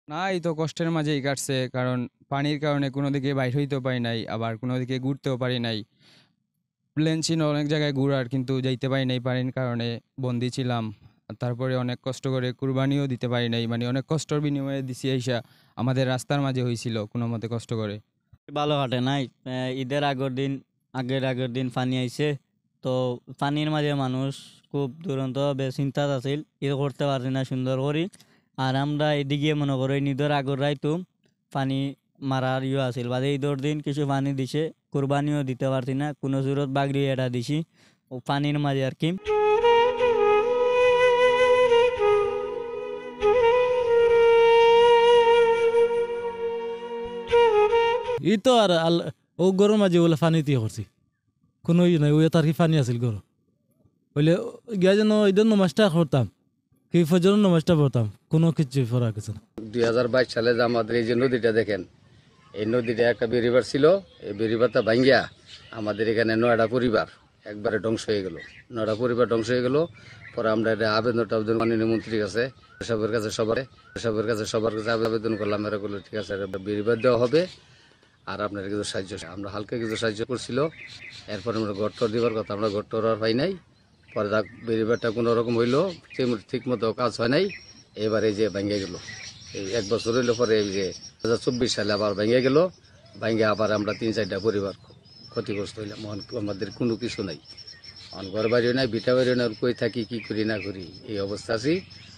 না, এই তো কষ্টের মাঝেই কাটছে। কারণ পানির কারণে কোনো দিকে বাইর হইতেও পারি নাই, আবার কোনো দিকে ঘুরতেও পারি নাই। প্ল্যান ছিল অনেক জায়গায় ঘুরার, কিন্তু যাইতে পারি নাই পানির কারণে, বন্দি ছিলাম। আর তারপরে অনেক কষ্ট করে কুরবানিও দিতে পারি নাই, মানে অনেক কষ্টর বিনিময়ে দিছি আইসা। আমাদের রাস্তার মাঝে হয়েছিল কোনো মতে কষ্ট করে। ভালো কাটে নাই। ঈদের আগের আগের দিন পানি আইছে। তো পানির মাঝে মানুষ খুব দুরন্ত চিন্তাত আছিল, ঈদ করতে পারছি না সুন্দর করি। আর আমরা এদিকে মনে করি ঈদের আগর রাইতো পানি মারার আছিল, বাদে ঈদের দিন কিছু পানি দিছে, কুরবানিও দিতে পারছি না, কোনো জোরত বাগড়ি এটা দিছি ও পানির মাঝে আর কি। ই তো আর ও গরুর মাঝে বলে পানি দিয়ে করছি, কোনো ই নাই, ওই তার কি পানি আছিল গরু বলে গিয়া যেন ঈদের নমাজটা করতাম, কি ফজর নমাজটা পড়তাম, কোনো কিছু করা কিছু না। 2022 সালে যে আমাদের এই যে নদীটা দেখেন, এই নদীটা একটা বেরিবার ছিল। এই বেরিবারটা ভাঙ্গিয়া আমাদের এখানে 9টা পরিবার একবারে ধ্বংস হয়ে গেল। 9টা পরিবার ধ্বংস হয়ে গেল। পরে আমরা এটা আবেদন মাননীয় মন্ত্রীর কাছে, সবার কাছে আবেদন করলাম। এরা বললো ঠিক আছে, বেরিবার দেওয়া হবে আর আপনার কিছু সাহায্য, আমরা হালকা কিছু সাহায্য করছিল। এরপরে আমরা ঘরটর দেওয়ার কথা, আমরা ঘরটর আর পাই নাই। পরে বেরিবারটা কোনো রকম হইলো, ঠিক মতো কাজ হয় নাই। এবারে যে ভেঙে গেল, এই 1 বছর হইলো। পরে এই যে 2024 সালে আবার ভেঙে গেল। ভেঙে আবার আমরা 3-4টা পরিবার ক্ষতিগ্রস্ত হইলাম। আমাদের কোনো কিছু নাই, ঘর বাড়িও নাই, ভিটা বাড়িও নাই, কই থাকি কি করি না করি এই অবস্থা আছি।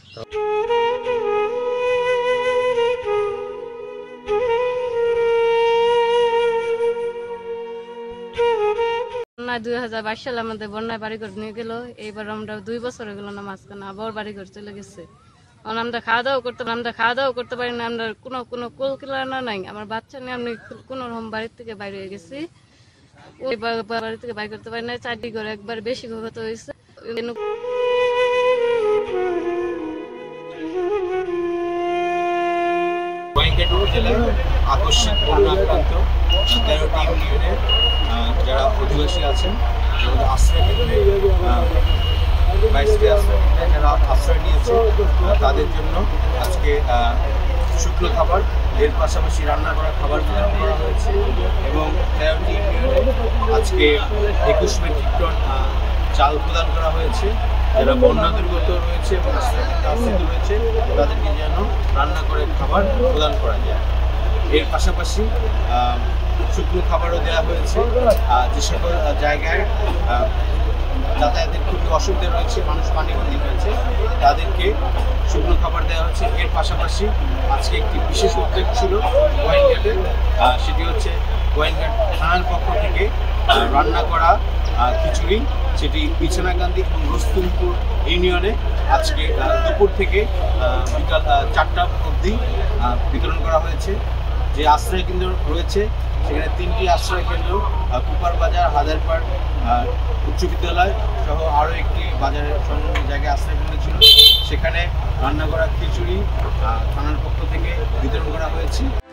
বন্যায় 2022 সালে আমাদের বন্যায় বাড়িঘর নিয়ে গেল। এইবার আমরা 2 বছর হয়ে গেল না, মাঝখানে আবার বাড়িঘর চলে গেছে। আমরা খাওয়া দাওয়া করতে পারি না, আমরা কোনো কুল কিনারা নাই। আমার বাচ্চা নিয়ে আমি কোনো রকম বাড়ির থেকে বাইরে হয়ে গেছি, ওই বাড়ি থেকে বাইর করতে পারি না। 4টি ঘর একবার বেশি ক্ষত হয়েছে। গোয়াইনঘাট উপজেলার আকস্মিক বন্যা আক্রান্ত 13টি ইউনিয়নের যারা অধিবাসী আছেন, যারা আশ্রয় নিয়েছে, তাদের জন্য আজকে শুকনো খাবার এর পাশাপাশি রান্না করা খাবার বিতরণ করা হয়েছে। এবং 13টি ইউনিয়নে আজকে 21 মেট্রিক টন চাল প্রদান করা হয়েছে। যারা বন্যা দুর্গত রয়েছে এবং আশ্রিত রয়েছে, তাদেরকে যেন রান্না করে খাবার প্রদান করা যায়। এর পাশাপাশি শুকনো খাবারও দেওয়া হয়েছে। যে সকল জায়গায় যাতায়াতের খুবই অসুবিধা রয়েছে, মানুষ পানিবন্দী হয়েছে, তাদেরকে শুকনো খাবার দেওয়া হয়েছে। এর পাশাপাশি আজকে একটি বিশেষ উদ্যোগ ছিল গোয়াইনঘাটে, সেটি হচ্ছে গোয়াইনঘাট থানার পক্ষ থেকে রান্না করা খিচুড়ি, সেটি বিছানাকান্দি এবং রুস্তুমপুর ইউনিয়নে আজকে দুপুর থেকে বিকাল 4টা অবধি বিতরণ করা হয়েছে। যে আশ্রয় কেন্দ্র রয়েছে সেখানে 3টি আশ্রয় কেন্দ্র, কুপার বাজার, হাজারপাড় উচ্চ বিদ্যালয় সহ আরও একটি বাজারের সংলগ্ন জায়গায় আশ্রয় কেন্দ্র ছিল। সেখানে রান্না করা খিচুড়ি থানার পক্ষ থেকে বিতরণ করা হয়েছে।